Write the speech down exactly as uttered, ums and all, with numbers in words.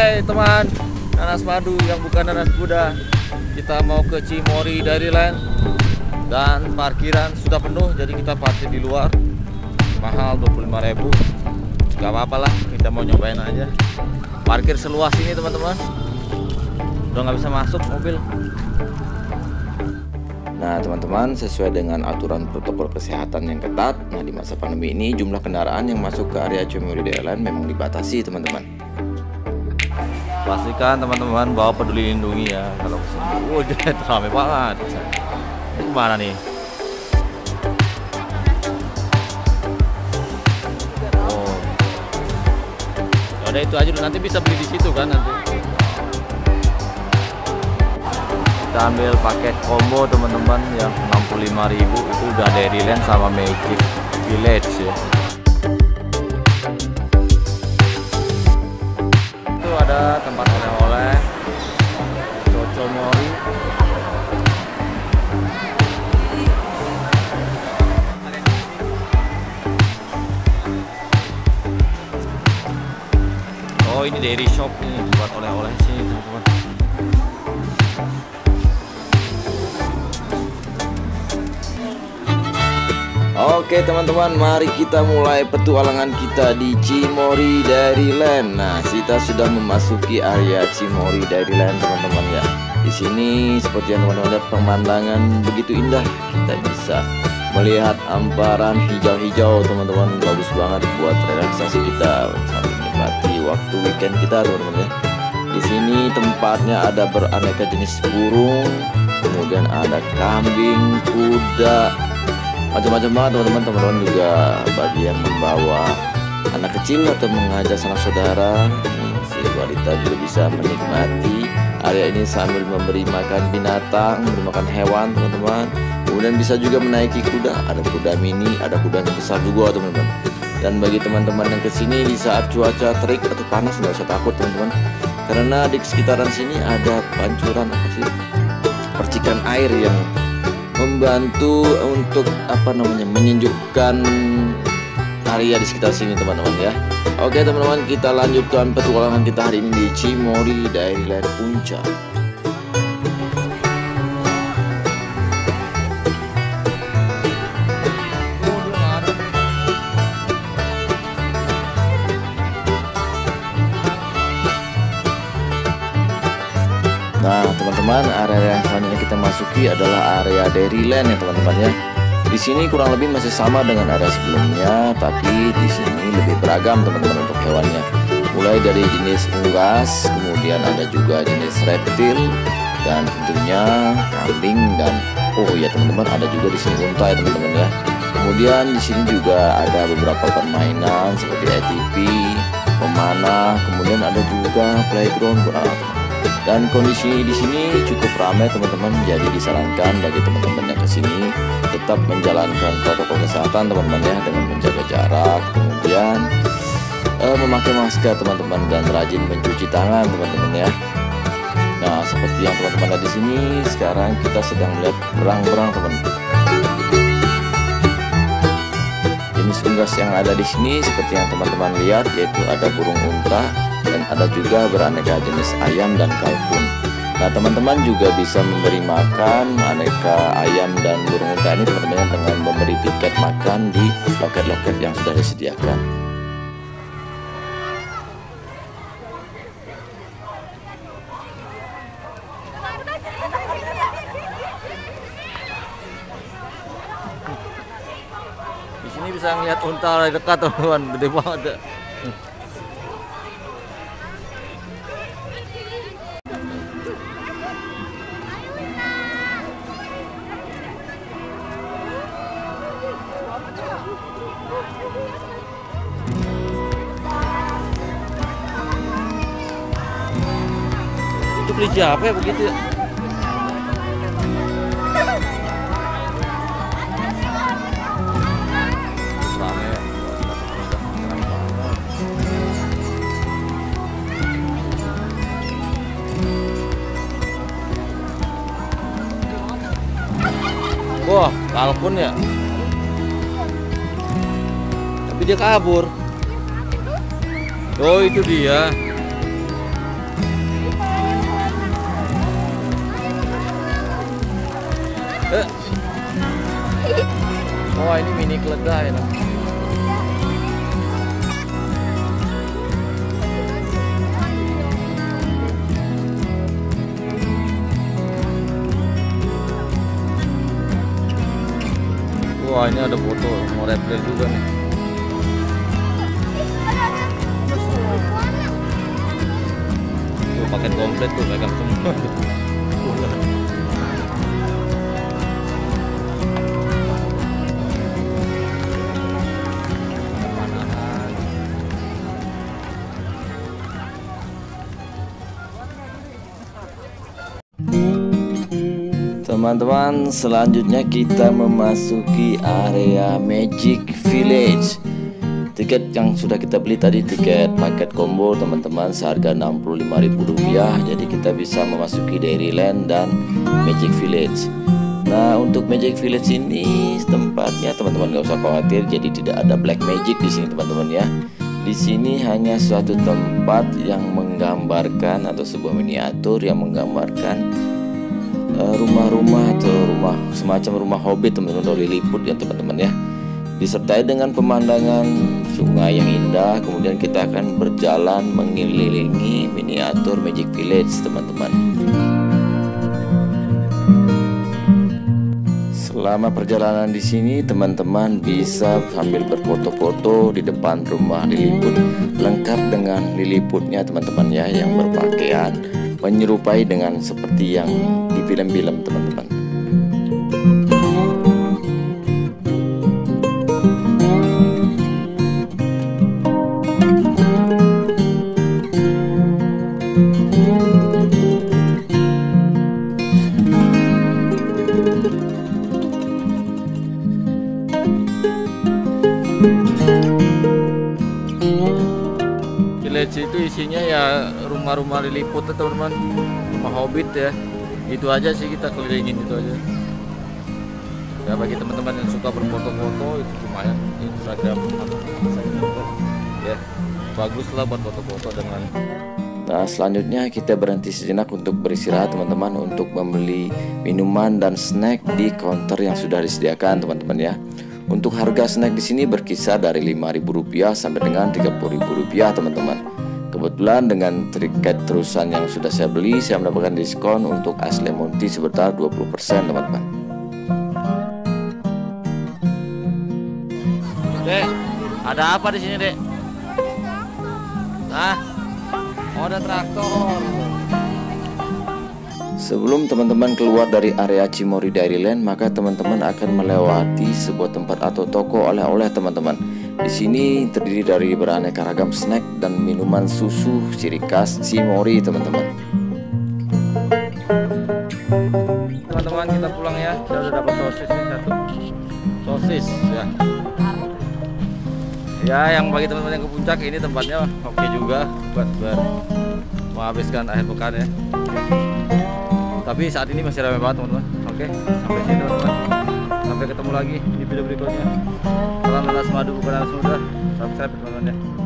Hai teman nanas madu yang bukan nanas kuda. Kita mau ke Cimory Dairyland dan parkiran sudah penuh, jadi kita parkir di luar. Mahal dua puluh lima ribu. Gak apa-apa lah, kita mau nyobain aja. Parkir seluas ini teman-teman. Udah nggak bisa masuk mobil. Nah teman-teman, sesuai dengan aturan protokol kesehatan yang ketat, nah di masa pandemi ini jumlah kendaraan yang masuk ke area Cimory Dairyland memang dibatasi teman-teman. Pastikan teman-teman bawa peduli lindungi ya kalau kesini. Wow, jadi ramai banget. Ini kemana nih? Oh, udah itu aja dulu, nanti bisa beli di situ kan nanti. Kita ambil paket combo teman-teman yang enam puluh lima ribu, itu udah Dairyland sama Magic Village ya. Itu ada tempat oleh-oleh Cimory. Oh ini dairy shop nih, buat oleh-oleh sini teman-teman. Oke teman-teman, mari kita mulai petualangan kita di Cimory Dairyland. Nah, kita sudah memasuki area Cimory Dairyland teman-teman ya. Di sini seperti yang teman-teman lihat, pemandangan begitu indah. Kita bisa melihat hamparan hijau-hijau teman-teman, bagus banget buat relaksasi kita sambil menikmati waktu weekend kita teman-teman ya. Di sini tempatnya ada beraneka jenis burung, kemudian ada kambing, kuda, macam-macam banget teman-teman. Teman-teman juga bagi yang membawa anak kecil atau mengajak sanak saudara, si wanita juga bisa menikmati area ini sambil memberi makan binatang, memberi makan hewan teman-teman. Kemudian bisa juga menaiki kuda, ada kuda mini, ada kuda yang besar juga teman-teman. Dan bagi teman-teman yang kesini di saat cuaca terik atau panas, nggak usah takut teman-teman, karena di sekitaran sini ada pancuran apa sih, percikan air yang membantu untuk apa namanya menyejukkan area di sekitar sini teman-teman ya. Oke teman-teman, kita lanjutkan petualangan kita hari ini di Cimory Dairyland Puncak. Nah teman-teman, area yang selanjutnya kita masuki adalah area Dairyland ya teman-teman ya. Di sini kurang lebih masih sama dengan area sebelumnya, tapi di sini lebih beragam teman-teman untuk hewannya. Mulai dari jenis unggas, kemudian ada juga jenis reptil, dan tentunya kambing, dan oh ya teman-teman, ada juga di sini unta ya teman-teman ya. Kemudian di sini juga ada beberapa permainan seperti A T V, pemanah, kemudian ada juga playground buat anak-anak. Dan kondisi di sini cukup ramai teman-teman, jadi disarankan bagi teman-teman yang kesini tetap menjalankan protokol kesehatan teman-teman ya, dengan menjaga jarak, kemudian eh, memakai masker teman-teman, dan rajin mencuci tangan teman-teman ya. Nah seperti yang teman-teman lihat di sini, sekarang kita sedang melihat berang-berang teman-teman. Jenis unggas yang ada di sini seperti yang teman-teman lihat, yaitu ada burung unta, dan ada juga beraneka jenis ayam dan kalkun. Nah teman-teman juga bisa memberi makan aneka ayam dan burung unta ini teman-teman dengan memberi tiket makan di loket-loket yang sudah disediakan. Di sini bisa ngeliat unta dari dekat teman-teman, gede banget ya. Itu kelinci apa ya begitu ya? Wah, kalkun ya. Tapi dia kabur. Oh, itu dia. Eh. Oh, ini mini keledai nah. Wah, ini ada foto mau replay juga nih. Tuh paket komplit tuh, pegang semua tuh. Teman-teman, selanjutnya kita memasuki area Magic Village. Tiket yang sudah kita beli tadi tiket paket combo teman-teman seharga enam puluh lima ribu rupiah. Jadi kita bisa memasuki Dairyland dan Magic Village. Nah, untuk Magic Village ini tempatnya teman-teman gak usah khawatir, jadi tidak ada black magic di sini teman-teman ya. Di sini hanya suatu tempat yang menggambarkan atau sebuah miniatur yang menggambarkan rumah-rumah atau rumah semacam rumah hobbit teman-teman, atau Lilliput ya teman-teman ya, disertai dengan pemandangan sungai yang indah. Kemudian kita akan berjalan mengelilingi miniatur Magic Village teman-teman. Selama perjalanan di sini teman-teman bisa sambil berfoto-foto di depan rumah Lilliput, lengkap dengan Lilliputnya teman-teman ya, yang berpakaian menyerupai dengan seperti yang di film-film teman-teman. Village itu isinya ya rumah-rumah Lilliput teman-teman, rumah hobbit ya. Itu aja sih, kita kelilingin itu aja. Ya bagi teman-teman yang suka berfoto-foto itu lumayan, Instagram ya bagus lah buat foto-foto dengan. Nah, selanjutnya kita berhenti sejenak untuk beristirahat teman-teman, untuk membeli minuman dan snack di counter yang sudah disediakan teman-teman ya. Untuk harga snack di sini berkisar dari lima ribu rupiah sampai dengan tiga puluh ribu rupiah teman-teman. Kebetulan dengan tiket terusan yang sudah saya beli, saya mendapatkan diskon untuk es lemon tea sebesar dua puluh persen teman-teman. Dek, ada apa di sini, Dek? Hah? Oh, ada traktor. Sebelum teman-teman keluar dari area Cimory Dairyland, maka teman-teman akan melewati sebuah tempat atau toko oleh-oleh teman-teman. Di sini terdiri dari beraneka ragam snack dan minuman susu ciri khas Cimory teman-teman. Teman-teman, kita pulang ya. Saya udah dapat sosis nih satu. Sosis ya. Ya, yang bagi teman-teman yang ke puncak ini tempatnya oke juga buat ber menghabiskan akhir pekan ya. Tapi saat ini masih ramai banget teman-teman. Oke, sampai sini teman-teman. Sampai ketemu lagi di video berikutnya. Salam nanas madu bukan nanas muda. Subscribe teman-teman ya.